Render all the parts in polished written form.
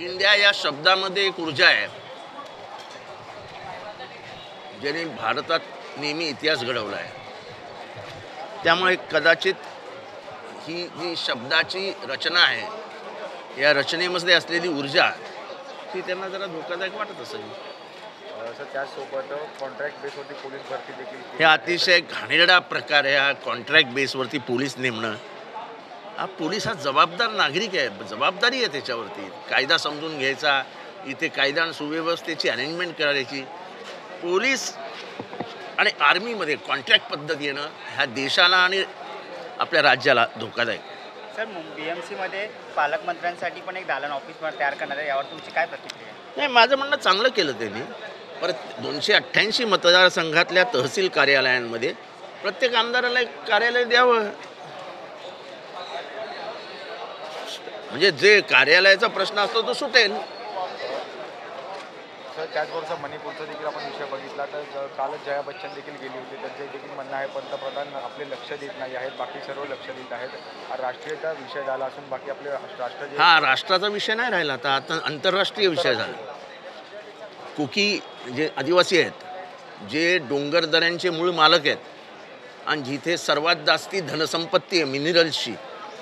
India या शब्दामध्ये एक ऊर्जा आहे ज्याने भारतात नेहमी इतिहास घडवला आहे. त्यामुळे कदाचित ही जी शब्दाची रचना आहे या रचनेमध्ये असलेली ऊर्जा ती त्यांना जरा धोकादायक वाटत असेल. त्याचसोबत कॉन्ट्रॅक्ट बेसवरती पोलीस भरती देखील हे अतिशय घाणेरडा प्रकार आहे. हा कॉन्ट्रॅक्ट बेसवरती पोलीस नेमणं, हा पोलीस हा जबाबदार नागरिक आहे, जबाबदारी आहे त्याच्यावरती. कायदा समजून घ्यायचा, इथे कायदा आणि सुव्यवस्थेची अरेंजमेंट करायची. पोलीस आणि आर्मीमध्ये कॉन्ट्रॅक्ट पद्धती येणं ह्या देशाला आणि आपल्या राज्याला धोकादायक. सर, BMCमध्ये पालकमंत्र्यांसाठी पण एक दालन ऑफिस तयार करणार आहे, यावर तुमची काय प्रतिक्रिया आहे? नाही, माझं म्हणणं चांगलं केलं त्यांनी. परत 288 मतदारसंघातल्या तहसील कार्यालयांमध्ये प्रत्येक आमदाराला एक कार्यालय द्यावं. म्हणजे जे कार्यालयाचा प्रश्न असतो तो सुटेल. सर, त्याचबरोबर मणिपूरचा देखील आपण विषय बघितला तर कालच जया बच्चन देखील गेली होती. त्यांचे देखील म्हणणं आहे पंतप्रधान आपले लक्ष देत नाही आहेत, बाकी सर्व लक्ष देत आहेत. राष्ट्रीयता विषय झाला असून बाकी आपले राष्ट्र हा राष्ट्राचा विषय नाही राहिला, आता आंतरराष्ट्रीय विषय झाला. कुकी जे आदिवासी आहेत, जे डोंगर दऱ्यांचे मूळ मालक आहेत आणि जिथे सर्वात जास्ती धनसंपत्ती आहे मिनरल्सची,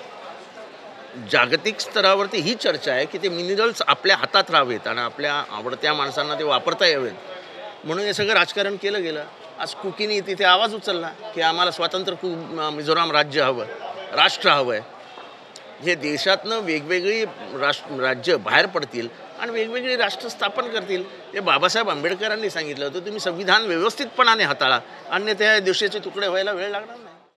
जागतिक स्तरावरती ही चर्चा आहे की ते मिनरल्स आपल्या हातात राहावेत आणि आपल्या आवडत्या माणसांना ते वापरता यावेत, म्हणून हे सगळं राजकारण केलं गेलं. आज कुकीने तिथे आवाज उचलला की आम्हाला स्वतंत्र मिझोराम राज्य हवं, राष्ट्र हवं आहे. हे देशातनं वेगवेगळी राज्य बाहेर पडतील आणि वेगवेगळी राष्ट्र स्थापन करतील. हे बाबासाहेब आंबेडकरांनी सांगितलं होतं, तुम्ही संविधान व्यवस्थितपणाने हाताळा, अन्यथा या देशाचे तुकडे व्हायला वेळ लागणार नाही.